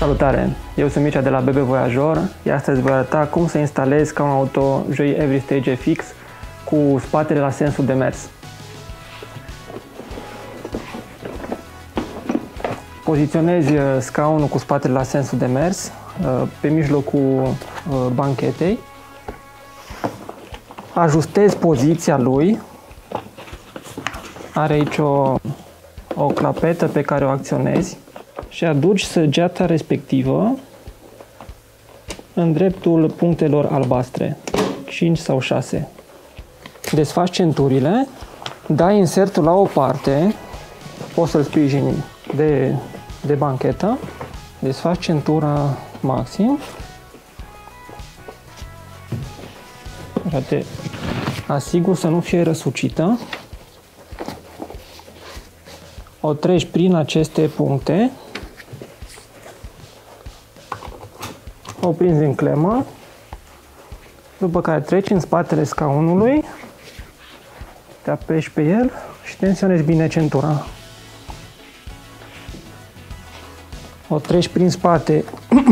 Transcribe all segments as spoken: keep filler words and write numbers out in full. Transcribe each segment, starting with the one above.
Salutare! Eu sunt Mircea de la B B Voyajor, iar astăzi voi arăta cum să instalez ca un auto Joy Everystage F X cu spatele la sensul de mers. Poziționezi scaunul cu spatele la sensul de mers pe mijlocul banchetei. Ajustezi poziția lui. Are aici o, o clapetă pe care o acționezi și aduci săgeata respectivă în dreptul punctelor albastre, cinci sau șase. Desfaci centurile, dai insertul la o parte, poți să-l sprijini de, de banchetă, desfaci centura maxim, așa te asiguri să nu fie răsucită. O treci prin aceste puncte, o prinzi în clemă, după care treci în spatele scaunului, te apeși pe el și tensionezi bine centura. O treci prin spate,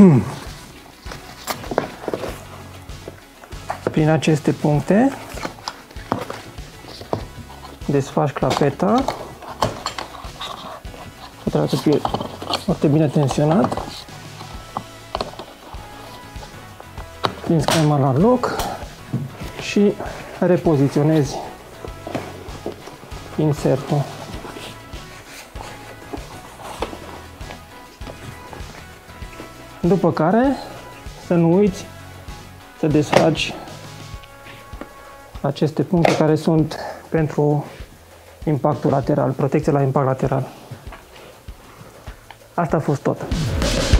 prin aceste puncte, desfaci clapeta, trebuie să fie foarte bine tensionat. Prinzi crema la loc și repoziționezi insertul. După care să nu uiți să desfaci aceste puncte care sunt pentru impactul lateral, protecție la impact lateral. Asta a fost tot.